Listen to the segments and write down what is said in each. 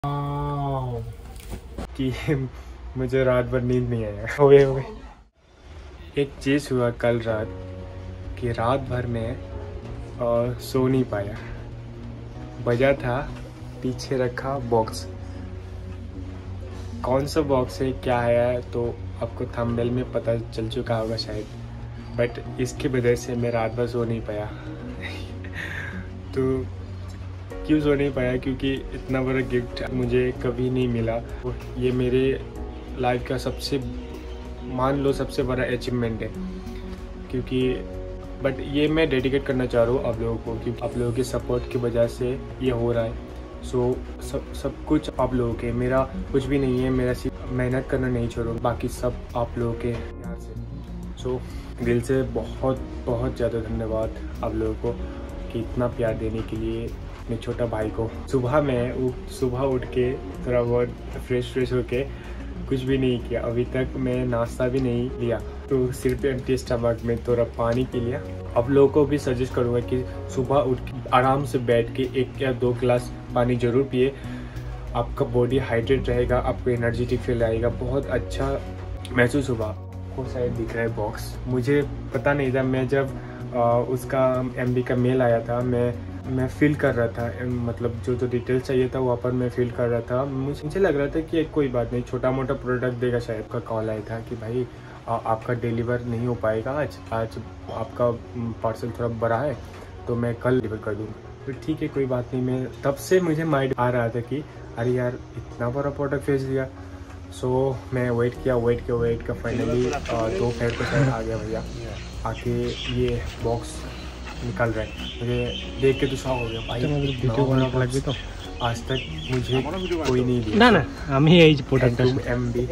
कि मुझे रात भर नींद नहीं आया। हो गए। एक चीज़ हुआ कल रात कि रात भर में सो नहीं पाया। बजा था पीछे रखा बॉक्स। कौन सा बॉक्स है क्या है तो आपको थंबनेल में पता चल चुका होगा शायद, बट इसकी वजह से मैं रात भर सो नहीं पाया। तो क्यों सो नहीं पाया? क्योंकि इतना बड़ा गिफ्ट मुझे कभी नहीं मिला। ये मेरे लाइफ का मान लो सबसे बड़ा अचीवमेंट है, क्योंकि बट ये मैं डेडिकेट करना चाह रहा हूँ आप लोगों को, क्योंकि आप लोगों के सपोर्ट की वजह से ये हो रहा है। सब कुछ आप लोगों के, मेरा कुछ भी नहीं है, मेरा सिर्फ मेहनत करना नहीं छोड़ो, बाकी सब आप लोगों के प्यार से। दिल से बहुत बहुत ज़्यादा धन्यवाद आप लोगों को कि इतना प्यार देने के लिए अपने छोटा भाई को। सुबह उठ के थोड़ा बहुत फ्रेश होके कुछ भी नहीं किया, अभी तक मैं नाश्ता भी नहीं लिया, तो सिर्फ एम्प्टी स्टमक में थोड़ा पानी पी लिया। आप लोगों को भी सजेस्ट करूँगा कि सुबह उठ के आराम से बैठ के 1 या 2 गिलास पानी ज़रूर पिए। आपका बॉडी हाइड्रेट रहेगा, आपको एनर्जेटिक फील आएगा, बहुत अच्छा महसूस होगा। आपको शायद दिख रहा है बॉक्स, मुझे पता नहीं था। मैं जब उसका MB का मेल आया था, मैं फिल कर रहा था, मतलब जो डिटेल्स चाहिए था वहाँ पर मैं फिल कर रहा था। मुझे लग रहा था कि कोई बात नहीं, छोटा मोटा प्रोडक्ट देगा शायद। का कॉल आया था कि भाई आपका डिलीवर नहीं हो पाएगा आज आपका पार्सल थोड़ा बड़ा है, तो मैं कल डिलीवर कर दूँगा। तो ठीक है, कोई बात नहीं। मैं तब से मुझे माइंड आ रहा था कि अरे यार इतना बड़ा प्रोडक्ट भेज दिया। मैं वेट किया फाइनली 2 पैर को शायद आ गया भैया। आके ये बॉक्स निकल रहा है, मुझे देख के तो शॉक हो गया भाई। वीडियो तो आज तक मुझे कोई नहीं दिया ना हमें यही प्रोडक्ट MB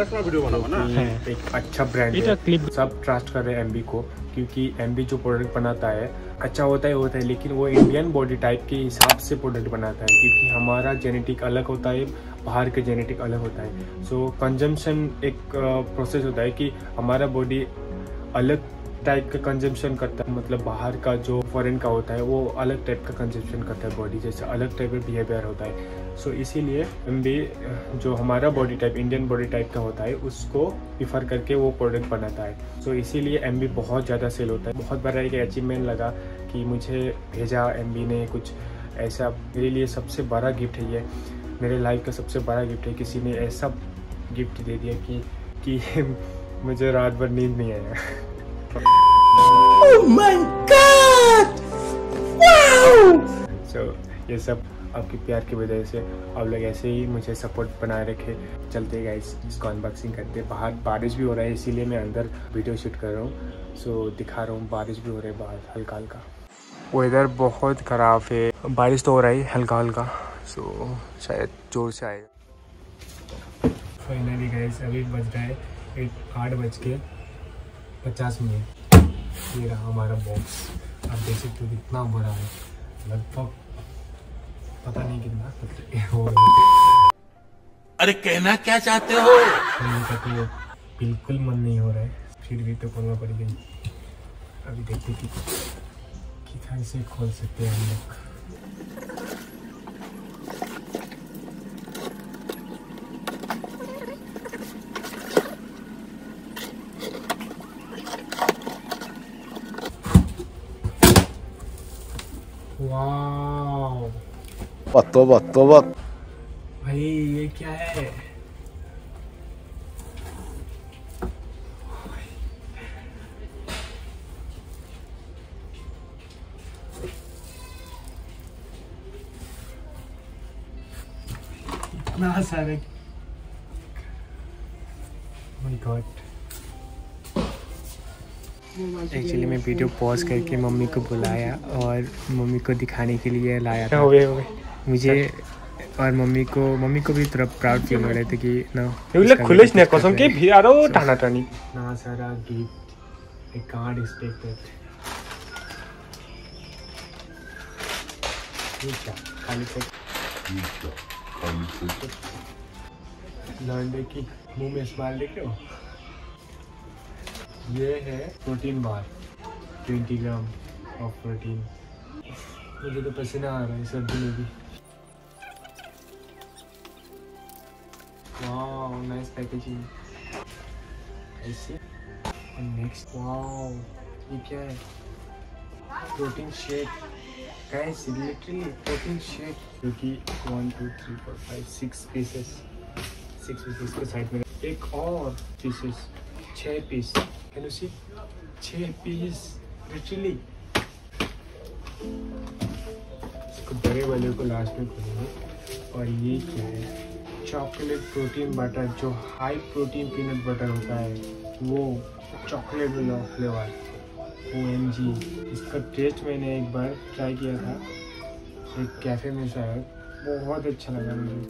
एक अच्छा ब्रांड है, सब ट्रस्ट कर रहे हैं MB को, क्योंकि MB जो प्रोडक्ट बनाता है अच्छा होता है, लेकिन वो इंडियन बॉडी टाइप के हिसाब से प्रोडक्ट बनाता है, क्योंकि हमारा जेनेटिक अलग होता है, बाहर के जेनेटिक अलग होता है। कंजम्पशन एक प्रोसेस होता है कि हमारा बॉडी अलग टाइप का कंजम्पशन करता है, मतलब बाहर का जो फॉरेन का होता है वो अलग टाइप का कंजम्पशन करता है बॉडी, जैसे अलग टाइप का बिहेवियर होता है। इसीलिए MB जो हमारा body type Indian body type का होता है उसको प्रीफर करके वो प्रोडक्ट बनाता है। इसीलिए MB बहुत ज़्यादा सेल होता है। बहुत बड़ा एक अचीवमेंट लगा कि मुझे भेजा MB ने कुछ ऐसा। मेरे लिए सबसे बड़ा गिफ्ट है ये, मेरे लाइफ का सबसे बड़ा गिफ्ट है। किसी ने ऐसा गिफ्ट दे दिया कि मुझे रात भर नींद नहीं आया। Oh my God! Wow! ये सब आपके प्यार की वजह से, आप लोग ऐसे ही मुझे सपोर्ट बनाए रखे। चलते गाइस, इसको अनबॉक्सिंग करते। बाहर बारिश भी हो रहा है, इसीलिए मैं अंदर वीडियो शूट कर रहा हूँ। दिखा रहा हूँ, बारिश भी हो रहा है बाहर हल्का हल्का। वेदर बहुत ख़राब है, बारिश तो हो रहा है हल्का हल्का, शायद जोर से आएगा। फाइनली गाइस, अभी बज रहा है 8:50। ये रहा हमारा बॉक्स, आप देख सकते हो कितना बड़ा है, लगभग पता नहीं कितना। अरे कहना क्या चाहते हो? तो बिल्कुल मन नहीं हो रहा है, फिर भी तो खोलना पड़ेगा। अभी देखते कि किधर से खोल सकते हैं हम लोग। तोबा भाई ये क्या है? इतना सारे, माय गॉड। एक्चुअली मैं वीडियो पॉज करके मम्मी को बुलाया और मम्मी को दिखाने के लिए लाया था। हो गए। मुझे और मम्मी को भी थोड़ा प्राउड फील हो रहे थे कि ना खुलेश ने कसम के भी आ रहा टाना टानी ना सारा gift. I can't expect that. ये क्या खाली लौंडे की मुंह में स्माइल देख रहे हो? ये है protein bar, 20 gram of protein. मुझे तो पसीना आ रहा है सर्दी में भी। वाओ नाइस पैकेजिंग ऐसे। और नेक्स्ट वाओ ये क्या है, protein shake guys, literally protein shake, क्योंकि 1 2 3 4 5 6 पीसेस, 6 पीसेस के साइड में एक और pieces, 6 piece, can you see 6 piece literally. इसको बड़े वाले को लास्ट में खोलेंगे। और ये क्या है, चॉकलेट प्रोटीन बटर, जो हाई प्रोटीन पीनट बटर होता है वो चॉकलेट वाला फ्लेवर, OMG। इसका टेस्ट मैंने एक बार ट्राई किया था एक कैफ़े में शायद, बहुत अच्छा लगा मुझे।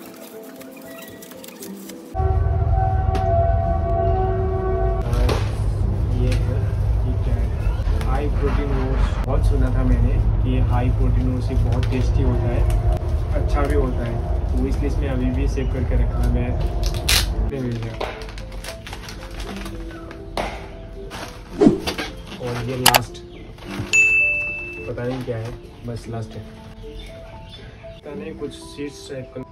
ये है, ये क्या है, हाई प्रोटीन ओट्स। बहुत सुना था मैंने कि ये हाई प्रोटीन ओट्स बहुत टेस्टी होता है, अच्छा भी होता है, तो इसलिए इसमें अभी भी सेव करके रखा मैं ले लिया। और ये लास्ट पता नहीं क्या है, बस लास्ट है, पता नहीं कुछ सीड्स टाइप का,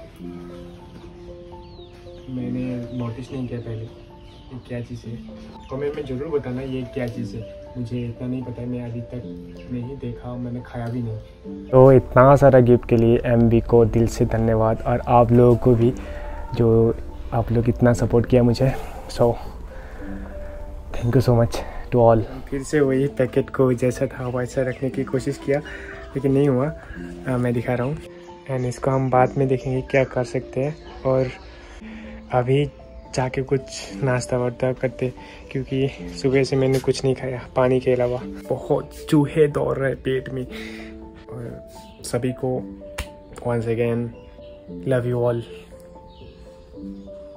मैंने नोटिस नहीं किया पहले ये क्या चीज़ है। कमेंट में ज़रूर बताना ये क्या चीज़ है, मुझे इतना नहीं पता, मैं अभी तक नहीं देखा, मैंने खाया भी नहीं। तो इतना सारा गिफ्ट के लिए MB को दिल से धन्यवाद, और आप लोगों को भी जो आप लोग इतना सपोर्ट किया मुझे, so thank you so much to all. फिर से वही पैकेट को जैसा था वैसा रखने की कोशिश किया, लेकिन नहीं हुआ। मैं दिखा रहा हूँ, एंड इसको हम बाद में देखेंगे क्या कर सकते हैं। और अभी जाके कुछ नाश्ता वास्ता करते, क्योंकि सुबह से मैंने कुछ नहीं खाया पानी के अलावा, बहुत चूहे दौड़ रहे पेट में। और सभी को once again love you all.